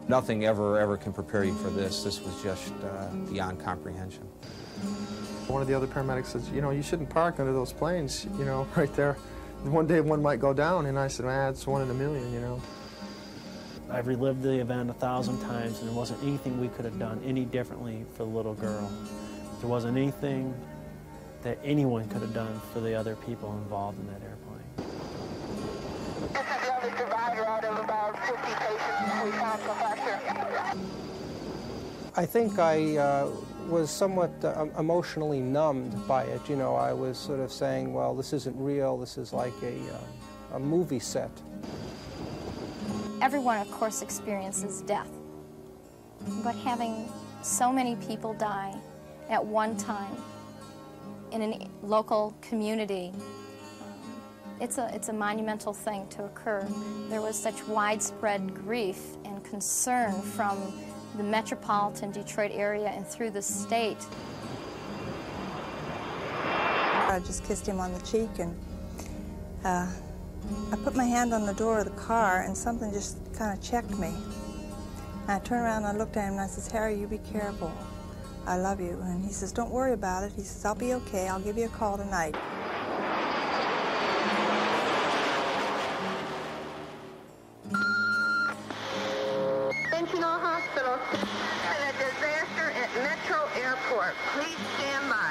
Nothing ever can prepare you for this. This was just beyond comprehension. One of the other paramedics says, you know, you shouldn't park under those planes, you know, right there. One day one might go down, and I said, man, it's 1 in a million, you know. I've relived the event 1,000 times, and there wasn't anything we could have done any differently for the little girl. There wasn't anything that anyone could have done for the other people involved in that airplane. This is the only survivor out of about 50 patients we found so far, sir. I think I was somewhat emotionally numbed by it. You know, I was sort of saying, well, this isn't real, this is like a movie set. Everyone, of course, experiences death, but having so many people die at one time in a local community, it's a monumental thing to occur. There was such widespread grief and concern from the metropolitan Detroit area and through the state. I just kissed him on the cheek, and I put my hand on the door of the car, and something just kind of checked me. And I turned around and I looked at him and I says, Harry, you be careful. I love you. And he says, don't worry about it. He says, I'll be okay. I'll give you a call tonight. Conventional Hospital, a disaster at Metro Airport. Please stand by.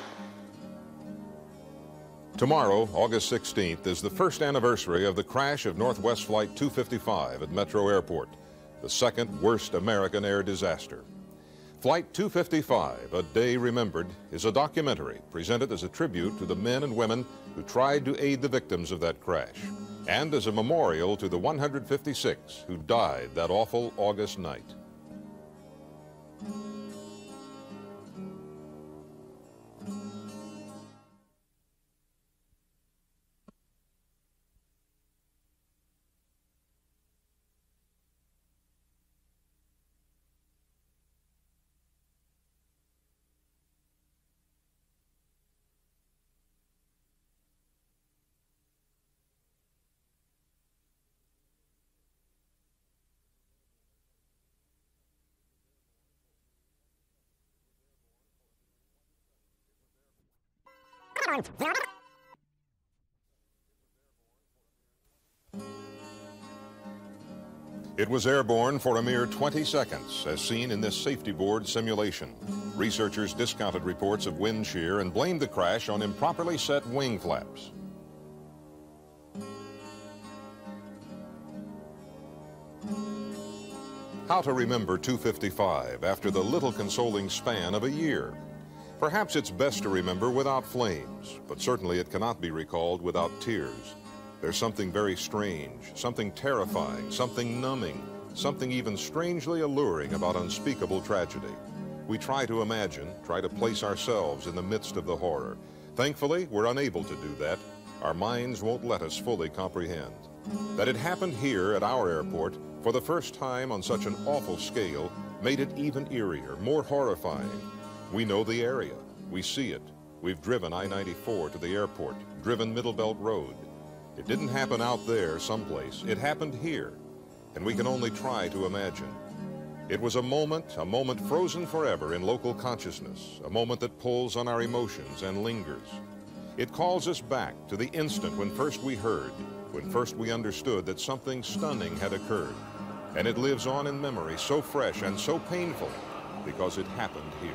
Tomorrow, August 16th, is the first anniversary of the crash of Northwest Flight 255 at Metro Airport, the second worst American air disaster. Flight 255, A Day Remembered, is a documentary presented as a tribute to the men and women who tried to aid the victims of that crash, and as a memorial to the 156 who died that awful August night. It was airborne for a mere 20 seconds, as seen in this safety board simulation. Researchers discounted reports of wind shear and blamed the crash on improperly set wing flaps. How to remember 255 after the little consoling span of a year? Perhaps it's best to remember without flames, but certainly it cannot be recalled without tears. There's something very strange, something terrifying, something numbing, something even strangely alluring about unspeakable tragedy. We try to imagine, try to place ourselves in the midst of the horror. Thankfully, we're unable to do that. Our minds won't let us fully comprehend. That it happened here at our airport for the first time on such an awful scale made it even eerier, more horrifying. We know the area. We see it. We've driven I-94 to the airport, driven Middle Belt Road. It didn't happen out there someplace. It happened here, and we can only try to imagine. It was a moment frozen forever in local consciousness, a moment that pulls on our emotions and lingers. It calls us back to the instant when first we heard, when first we understood that something stunning had occurred. And it lives on in memory, so fresh and so painful, because it happened here.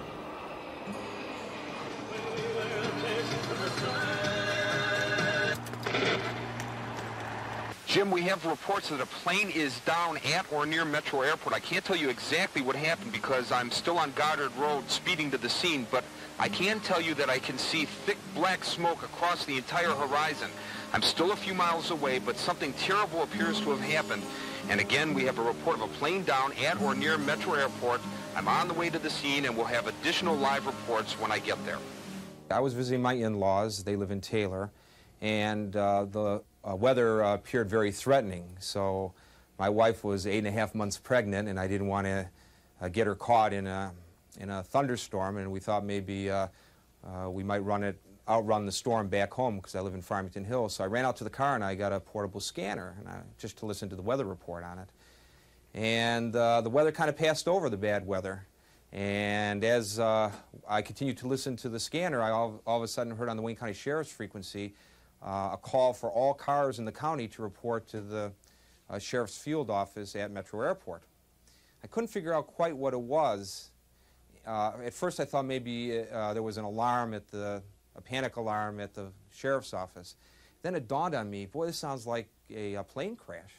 Jim, we have reports that a plane is down at or near Metro Airport. I can't tell you exactly what happened because I'm still on Goddard Road speeding to the scene, but I can tell you that I can see thick black smoke across the entire horizon. I'm still a few miles away, but something terrible appears to have happened. And again, we have a report of a plane down at or near Metro Airport. I'm on the way to the scene, and we'll have additional live reports when I get there. I was visiting my in-laws. They live in Taylor, and the weather appeared very threatening. So my wife was 8.5 months pregnant, and I didn't want to get her caught in a thunderstorm, and we thought maybe we might outrun the storm back home because I live in Farmington Hills. So I ran out to the car and I got a portable scanner, and just to listen to the weather report on it. And the weather kind of passed over, the bad weather. And as I continued to listen to the scanner, I all of a sudden heard on the Wayne County Sheriff's frequency a call for all cars in the county to report to the Sheriff's Field Office at Metro Airport. I couldn't figure out quite what it was. At first I thought maybe there was an alarm at a panic alarm at the Sheriff's Office. Then it dawned on me, boy, this sounds like a plane crash.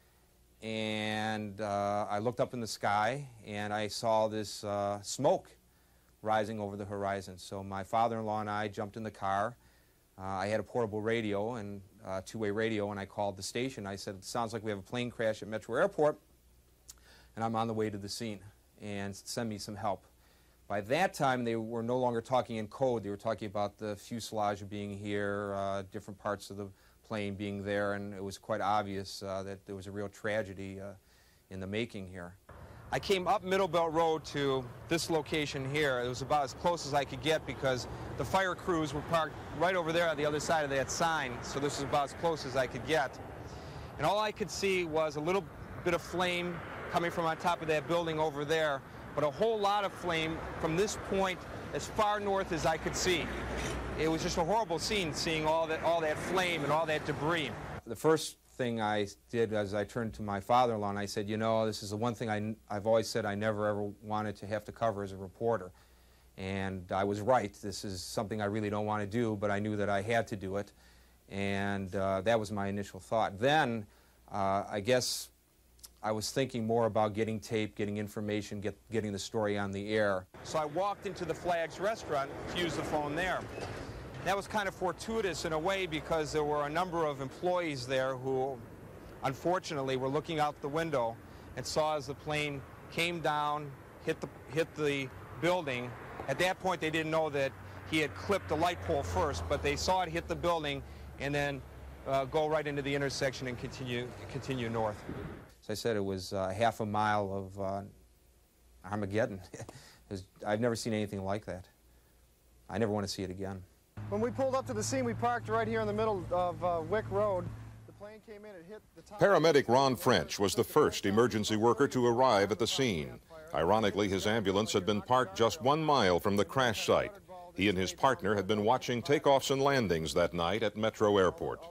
And I looked up in the sky and I saw this smoke rising over the horizon. So my father-in-law and I jumped in the car. I had a portable radio and two-way radio, and I called the station. I said, it sounds like we have a plane crash at Metro Airport, and I'm on the way to the scene, and send me some help. By that time, they were no longer talking in code. They were talking about the fuselage being here, different parts of the plane being there, and it was quite obvious that there was a real tragedy in the making here. I came up Middle Belt Road to this location here. It was about as close as I could get because the fire crews were parked right over there on the other side of that sign, so this was about as close as I could get. And all I could see was a little bit of flame coming from on top of that building over there, but a whole lot of flame from this point as far north as I could see. It was just a horrible scene, seeing all that flame and all that debris. The first thing I did as I turned to my father-in-law and I said, you know, this is the one thing I've always said I never ever wanted to have to cover as a reporter. And I was right. This is something I really don't want to do, but I knew that I had to do it. And that was my initial thought. Then I guess I was thinking more about getting tape, getting information, getting the story on the air. So I walked into the Flags restaurant to use the phone there. That was kind of fortuitous in a way because there were a number of employees there who, unfortunately, were looking out the window and saw as the plane came down, hit the building. At that point, they didn't know that he had clipped the light pole first, but they saw it hit the building and then go right into the intersection and continue north. As I said, it was half a mile of Armageddon. I've never seen anything like that. I never want to see it again. When we pulled up to the scene, we parked right here in the middle of Wick Road. The plane came in and hit the top. Paramedic Ron French was the first emergency worker to arrive at the scene. Ironically, his ambulance had been parked just 1 mile from the crash site. He and his partner had been watching takeoffs and landings that night at Metro Airport.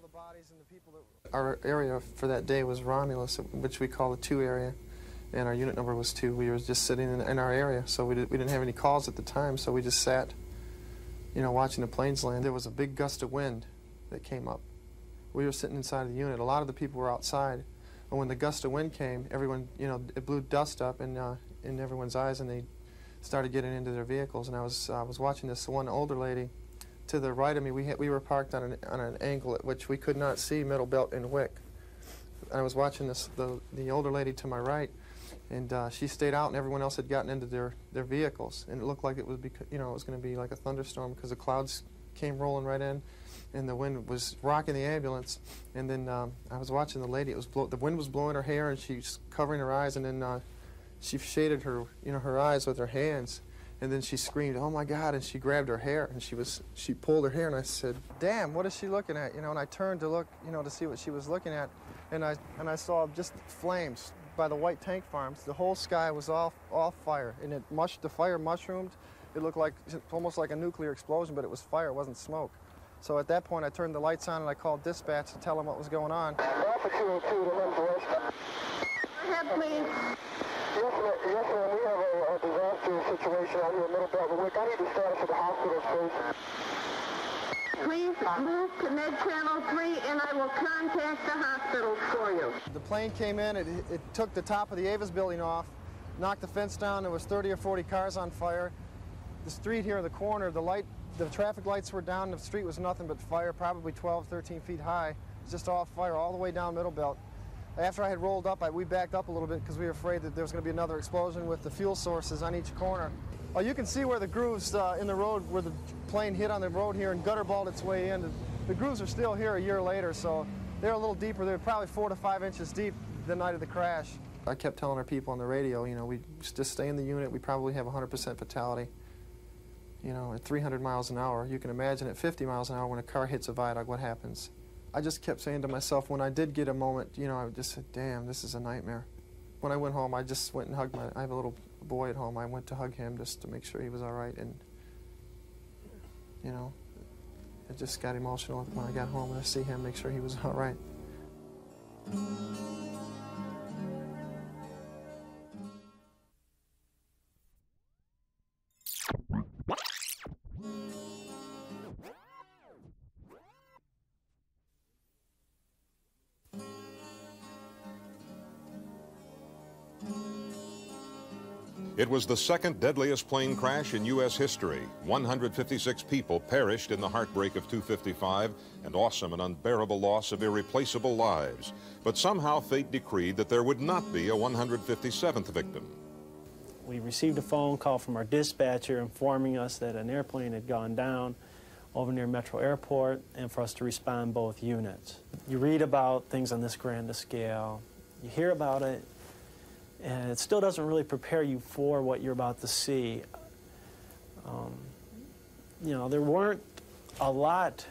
Our area for that day was Romulus, which we call the 2 area, and our unit number was 2. We were just sitting in our area, so we didn't have any calls at the time, so we just sat, you know, watching the planes land. There was a big gust of wind that came up. We were sitting inside of the unit. A lot of the people were outside, and when the gust of wind came, everyone, you know, it blew dust up in everyone's eyes, and they started getting into their vehicles. And I was watching this one older lady to the right of me. We were parked on an angle at which we could not see Middle Belt and Wick. I was watching the older lady to my right, and she stayed out, and everyone else had gotten into their vehicles. And it looked like it was, you know, it was going to be like a thunderstorm because the clouds came rolling right in, and the wind was rocking the ambulance. And then I was watching the lady. The wind was blowing her hair, and she's covering her eyes, and then she shaded her, you know, her eyes with her hands. And then she screamed, "Oh my God!" And she grabbed her hair, and she pulled her hair, and I said, "Damn, what is she looking at?" You know, and I turned to look, you know, to see what she was looking at, and I saw just flames by the white tank farms. The whole sky was all fire, and the fire mushroomed. It looked like almost like a nuclear explosion, but it was fire, it wasn't smoke. So at that point, I turned the lights on and I called dispatch to tell them what was going on. Alpha 202 to Limburg. Ahead, please. Yes, ma'am. We have a disaster situation out here in Middle Belt and Wick. I need the status of the hospital, please. Please move to mid-channel 3 and I will contact the hospitals for you. The plane came in, it took the top of the Avis building off, knocked the fence down. There was 30 or 40 cars on fire. The street here in the corner, the traffic lights were down. The street was nothing but fire, probably 12, 13 feet high. It was just all fire all the way down Middle Belt. After I had rolled up, we backed up a little bit because we were afraid that there was going to be another explosion with the fuel sources on each corner. Oh, you can see where the grooves in the road, where the plane hit on the road here and gutterballed its way in. The grooves are still here a year later, so they're a little deeper. They're probably 4 to 5 inches deep the night of the crash. I kept telling our people on the radio, you know, we just stay in the unit. We probably have 100% fatality. You know, at 300 miles an hour. You can imagine at 50 miles an hour when a car hits a viaduct, what happens. I just kept saying to myself, when I did get a moment, you know, I just said, damn, this is a nightmare. when I went home, I just went and hugged I have a little boy at home. I went to hug him just to make sure he was all right, and, you know, it just got emotional when I got home and I see him, make sure he was all right. It was the second deadliest plane crash in U.S. history. 156 people perished in the heartbreak of 255, an awesome and unbearable loss of irreplaceable lives. But somehow fate decreed that there would not be a 157th victim. We received a phone call from our dispatcher informing us that an airplane had gone down over near Metro Airport, and for us to respond both units. You read about things on this grand a scale, you hear about it, and it still doesn't really prepare you for what you're about to see. You know, there wasn't a lot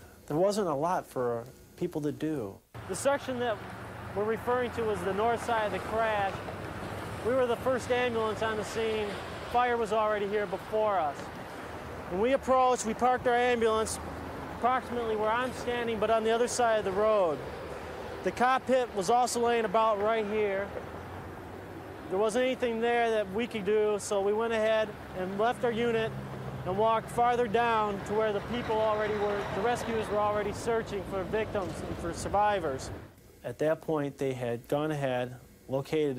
for people to do. The section that we're referring to is the north side of the crash. We were the first ambulance on the scene. Fire was already here before us. When we approached, we parked our ambulance approximately where I'm standing, but on the other side of the road. The cockpit was also laying about right here. There wasn't anything there that we could do, so we went ahead and left our unit and walked farther down to where the people already were, the rescuers were already searching for victims and for survivors. At that point, they had gone ahead, located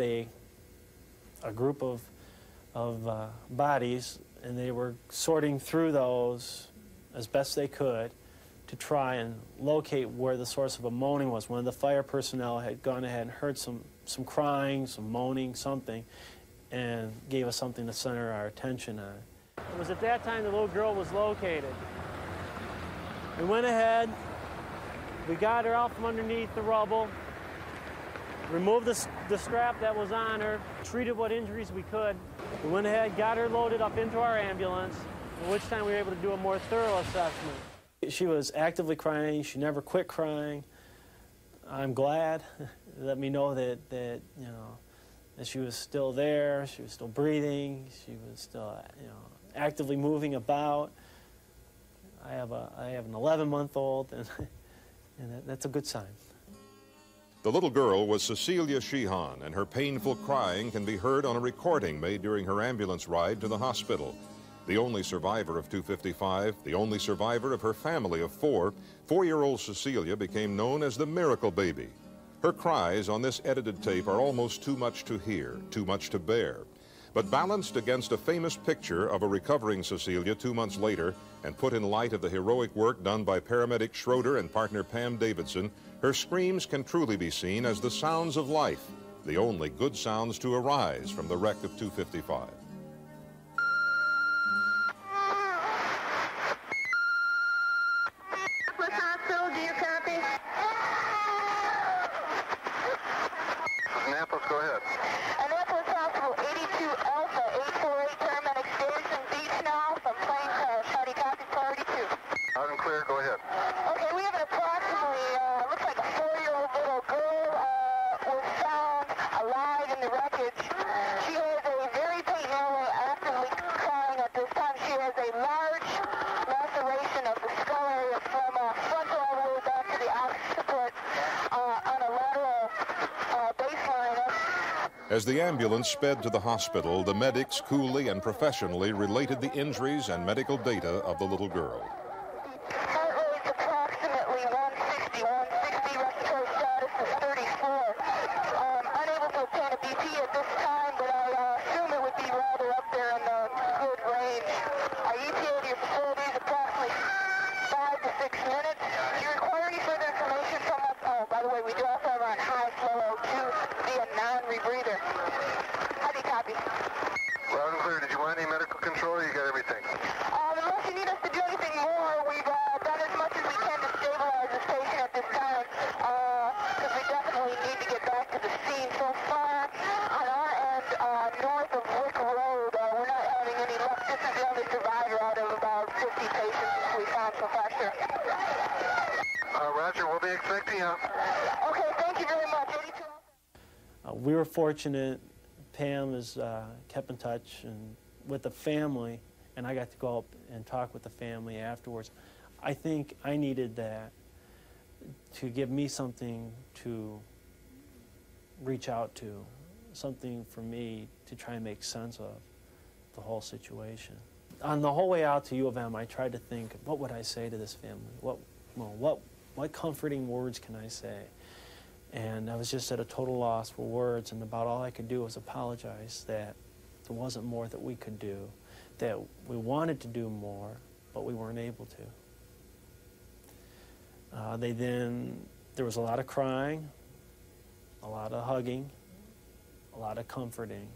a group of bodies, and they were sorting through those as best they could to try and locate where the source of a moaning was. One of the fire personnel had gone ahead and heard some crying, some moaning, something, and gave us something to center our attention on. It was at that time the little girl was located. We went ahead, we got her out from underneath the rubble, removed the strap that was on her, treated what injuries we could. We went ahead, got her loaded up into our ambulance, at which time we were able to do a more thorough assessment. She was actively crying. She never quit crying. I'm glad. Let me know that you know, that she was still there. She was still breathing. She was still, you know, actively moving about. I have an 11-month-old, and that's a good sign. The little girl was Cecilia Sheehan, and her painful crying can be heard on a recording made during her ambulance ride to the hospital. The only survivor of 255, the only survivor of her family of four, 4-year-old Cecilia became known as the Miracle Baby. Her cries on this edited tape are almost too much to hear, too much to bear. But balanced against a famous picture of a recovering Cecilia 2 months later, and put in light of the heroic work done by paramedic Schroeder and partner Pam Davidson, her screams can truly be seen as the sounds of life, the only good sounds to arise from the wreck of 255. Go ahead. Annapolis Hospital, 82 Alpha, 848 paramedic station, beach now from plane crash. How do you copy? Priority 2. Loud and clear, go ahead. Okay, we have an approximately, looks like a 4-year-old little girl was found alive in the wreckage. She has a very painful, actively crying at this time. She has a large laceration of the skull area from frontal all the way back to the occiput on a lateral baseline. As the ambulance sped to the hospital, the medics coolly and professionally related the injuries and medical data of the little girl. Heart rate's approximately 160, respiratory status is 34. Unable to obtain a BP at this time, but I assume it would be rather up there in the good range. Our ETA to your facility is approximately 5 to 6 minutes. Do you require any further information from us? Oh, by the way, we do also have on high flow O2 via non-rebreather. How do you copy? Loud and clear. Did you want any medical control, or you got everything? Unless you need us to do anything more, we've done as much as we can to stabilize this patient at this time, because we definitely need to get back to the scene. So far, on our end, north of Wick Road, we're not having any luck. This is the only survivor out of about 50 patients we found so far, sir. Roger, we'll be expecting you. Okay, thank you very much. 82. we were fortunate. Pam has kept in touch and with the family, and I got to go up and talk with the family afterwards. I think I needed that to give me something to reach out to, something for me to try and make sense of the whole situation. On the whole way out to U of M, I tried to think, what would I say to this family? What comforting words can I say? And I was just at a total loss for words, and about all I could do was apologize that there wasn't more that we could do, that we wanted to do more, but we weren't able to. There was a lot of crying, a lot of hugging, a lot of comforting.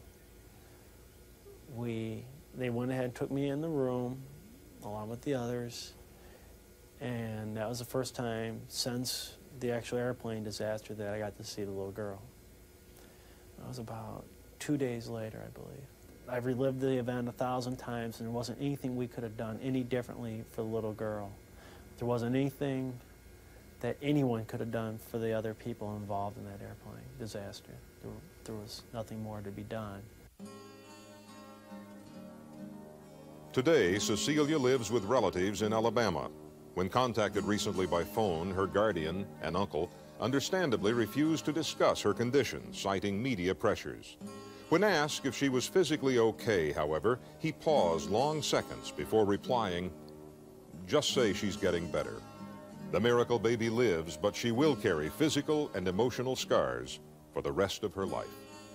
They went ahead and took me in the room along with the others, and that was the first time since the actual airplane disaster that I got to see the little girl. That was about 2 days later, I believe. I've relived the event 1,000 times, and there wasn't anything we could have done any differently for the little girl. There wasn't anything that anyone could have done for the other people involved in that airplane disaster. There was nothing more to be done. Today, Cecilia lives with relatives in Alabama. When contacted recently by phone, her guardian, an uncle, understandably refused to discuss her condition, citing media pressures. When asked if she was physically okay, however, he paused long seconds before replying, "Just say she's getting better." The miracle baby lives, but she will carry physical and emotional scars for the rest of her life.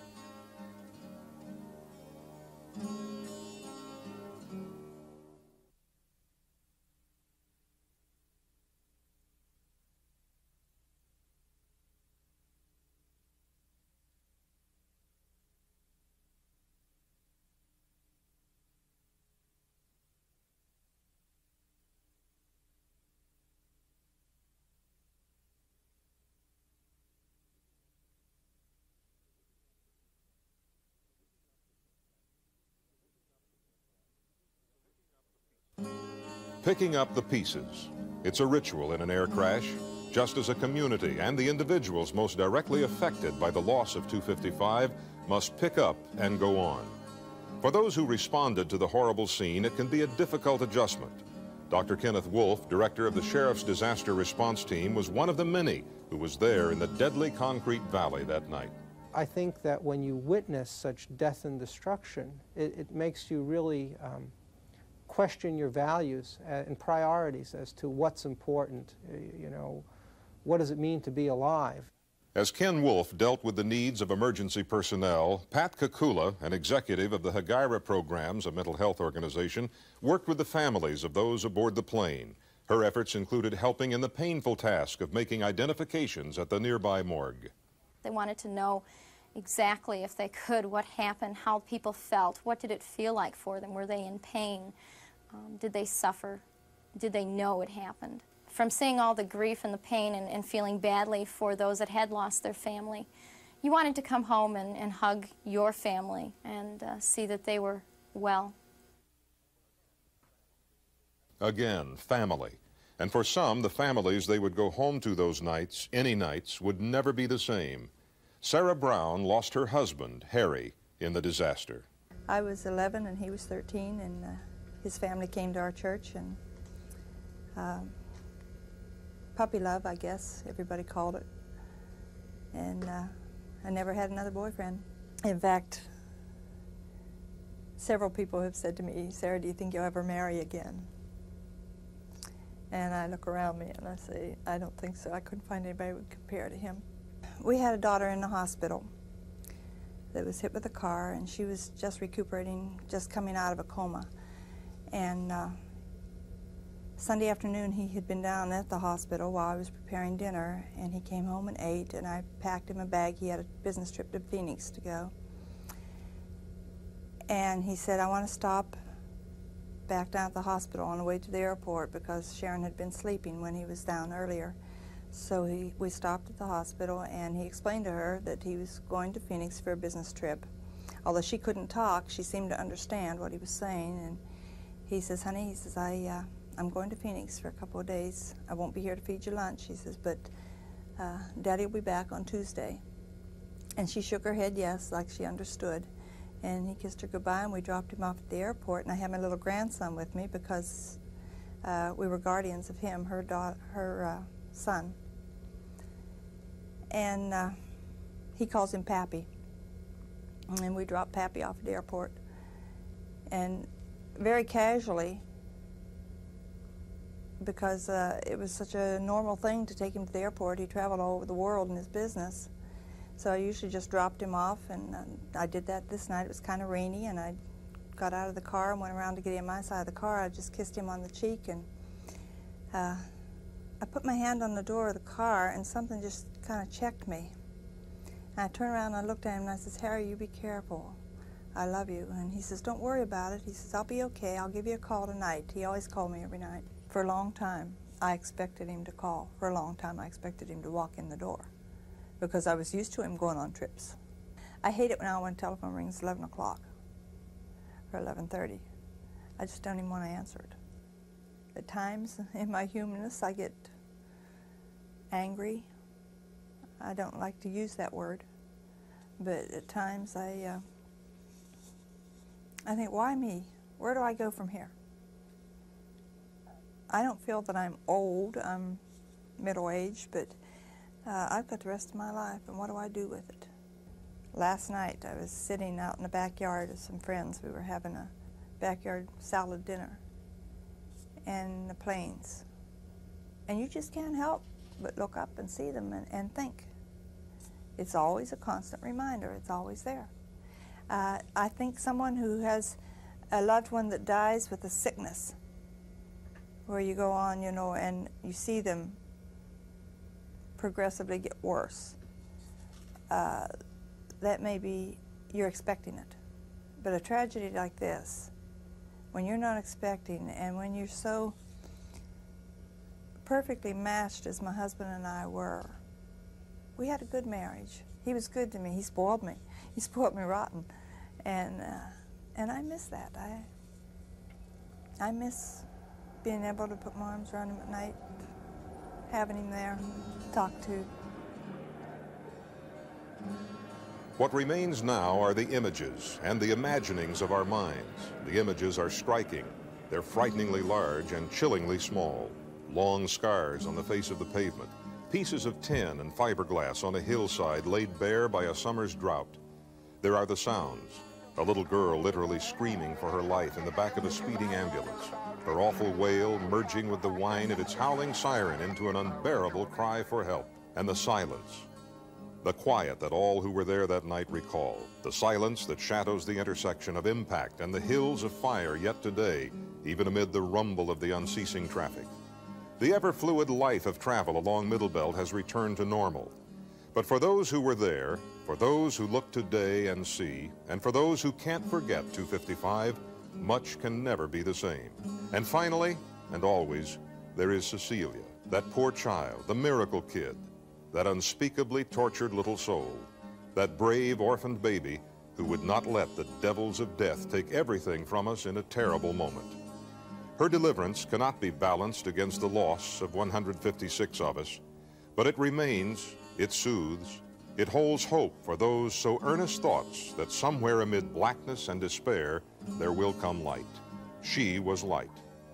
Picking up the pieces. It's a ritual in an air crash, just as a community and the individuals most directly affected by the loss of 255 must pick up and go on. For those who responded to the horrible scene, it can be a difficult adjustment. Dr. Kenneth Wolf, director of the Sheriff's Disaster Response Team, was one of the many who was there in the deadly concrete valley that night. I think that when you witness such death and destruction, it makes you really question your values and priorities as to what's important. You know, what does it mean to be alive? As Ken Wolf dealt with the needs of emergency personnel, Pat Kakula, an executive of the Hagaira Programs, a mental health organization, worked with the families of those aboard the plane. Her efforts included helping in the painful task of making identifications at the nearby morgue. They wanted to know exactly, if they could, what happened, how people felt, what did it feel like for them, were they in pain, did they suffer, did they know it happened. From seeing all the grief and the pain and feeling badly for those that had lost their family, you wanted to come home and hug your family and see that they were well. Again, family. And for some, the families they would go home to those nights, any nights, would never be the same. Sarah Brown lost her husband, Harry, in the disaster. I was 11 and he was 13, and his family came to our church, and puppy love, I guess everybody called it. And I never had another boyfriend. In fact, several people have said to me, "Sarah, do you think you'll ever marry again?" And I look around me and I say, I don't think so. I couldn't find anybody who would compare to him. We had a daughter in the hospital that was hit with a car, and she was just recuperating, just coming out of a coma. And Sunday afternoon, he had been down at the hospital while I was preparing dinner, and he came home and ate, and I packed him a bag. He had a business trip to Phoenix to go. And he said, "I want to stop back down at the hospital on the way to the airport," because Sharon had been sleeping when he was down earlier. So we stopped at the hospital, and he explained to her that he was going to Phoenix for a business trip. Although she couldn't talk, she seemed to understand what he was saying. And he says, "Honey," he says, I'm going to Phoenix for a couple of days. I won't be here to feed you lunch," he says, "but Daddy will be back on Tuesday." And she shook her head yes, like she understood. And he kissed her goodbye, and we dropped him off at the airport. And I had my little grandson with me because we were guardians of him, her son. And he calls him Pappy. And we dropped Pappy off at the airport. And very casually, because it was such a normal thing to take him to the airport. He traveled all over the world in his business. So I usually just dropped him off, and I did that this night. It was kind of rainy, and I got out of the car and went around to get him my side of the car. I just kissed him on the cheek, and I put my hand on the door of the car, and something just kind of checked me. And I turned around and I looked at him, and I says, "Harry, you be careful. I love you." And he says, "Don't worry about it." He says, "I'll be okay. I'll give you a call tonight." He always called me every night. For a long time, I expected him to call. For a long time, I expected him to walk in the door, because I was used to him going on trips. I hate it now when the telephone rings 11 o'clock or 11:30. I just don't even want to answer it. At times, in my humanness, I get angry. I don't like to use that word, but at times I think, why me? Where do I go from here? I don't feel that I'm old. I'm middle-aged, but I've got the rest of my life, and what do I do with it? Last night, I was sitting out in the backyard with some friends. We were having a backyard salad dinner in the plains. And you just can't help but look up and see them and think. It's always a constant reminder. It's always there. I think someone who has a loved one that dies with a sickness, where you go on, you know, and you see them progressively get worse, that may be, you're expecting it. But a tragedy like this, when you're not expecting, and when you're so perfectly matched as my husband and I were, we had a good marriage. He was good to me. He spoiled me. He spoiled me rotten. And I miss that. I miss being able to put my arms around him at night, having him there, talk to. What remains now are the images and the imaginings of our minds. The images are striking. They're frighteningly large and chillingly small. Long scars on the face of the pavement, pieces of tin and fiberglass on a hillside laid bare by a summer's drought. There are the sounds. A little girl literally screaming for her life in the back of a speeding ambulance, her awful wail merging with the whine of its howling siren into an unbearable cry for help. And the silence. The quiet that all who were there that night recall. The silence that shadows the intersection of impact and the hills of fire yet today, even amid the rumble of the unceasing traffic. The ever-fluid life of travel along Middle Belt has returned to normal. But for those who were there, for those who look today and see, and for those who can't forget 255, much can never be the same. And finally, and always, there is Cecilia, that poor child, the miracle kid, that unspeakably tortured little soul, that brave orphaned baby who would not let the devils of death take everything from us in a terrible moment. Her deliverance cannot be balanced against the loss of 156 of us, but it remains, it soothes, it holds hope for those so earnest thoughts that somewhere amid blackness and despair there will come light. She was light.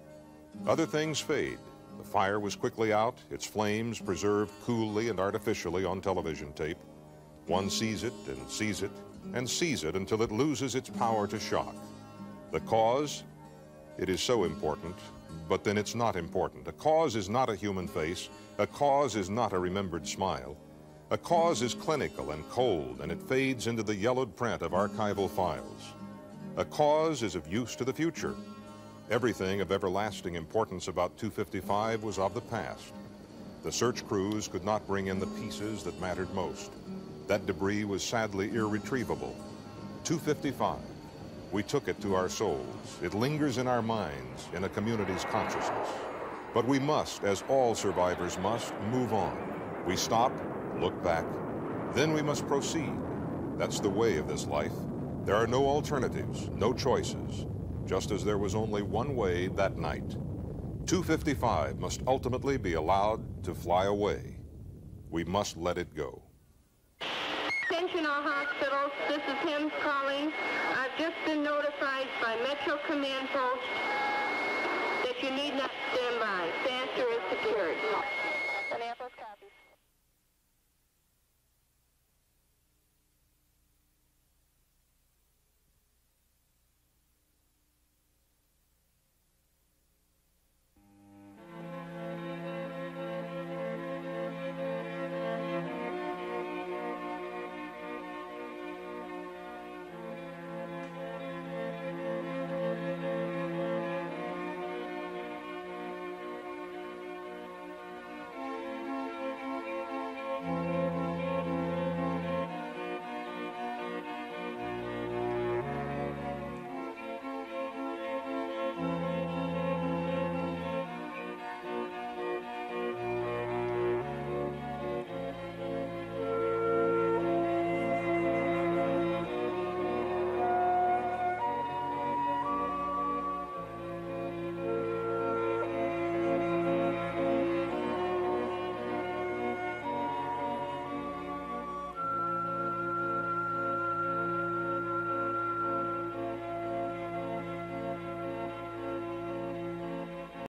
Other things fade. The fire was quickly out, its flames preserved coolly and artificially on television tape. One sees it and sees it and sees it until it loses its power to shock. The cause? It is so important, but then it's not important. A cause is not a human face. A cause is not a remembered smile. A cause is clinical and cold, and it fades into the yellowed print of archival files. A cause is of use to the future. Everything of everlasting importance about 255 was of the past. The search crews could not bring in the pieces that mattered most. That debris was sadly irretrievable. 255. We took it to our souls. It lingers in our minds, in a community's consciousness. But we must, as all survivors must, move on. We stop, look back, then we must proceed. That's the way of this life. There are no alternatives, no choices, just as there was only one way that night. 255 must ultimately be allowed to fly away. We must let it go. Stay Attention all hospitals, this is Hems calling. I've just been notified by Metro Command Post that you need not stand by. Faster is secured.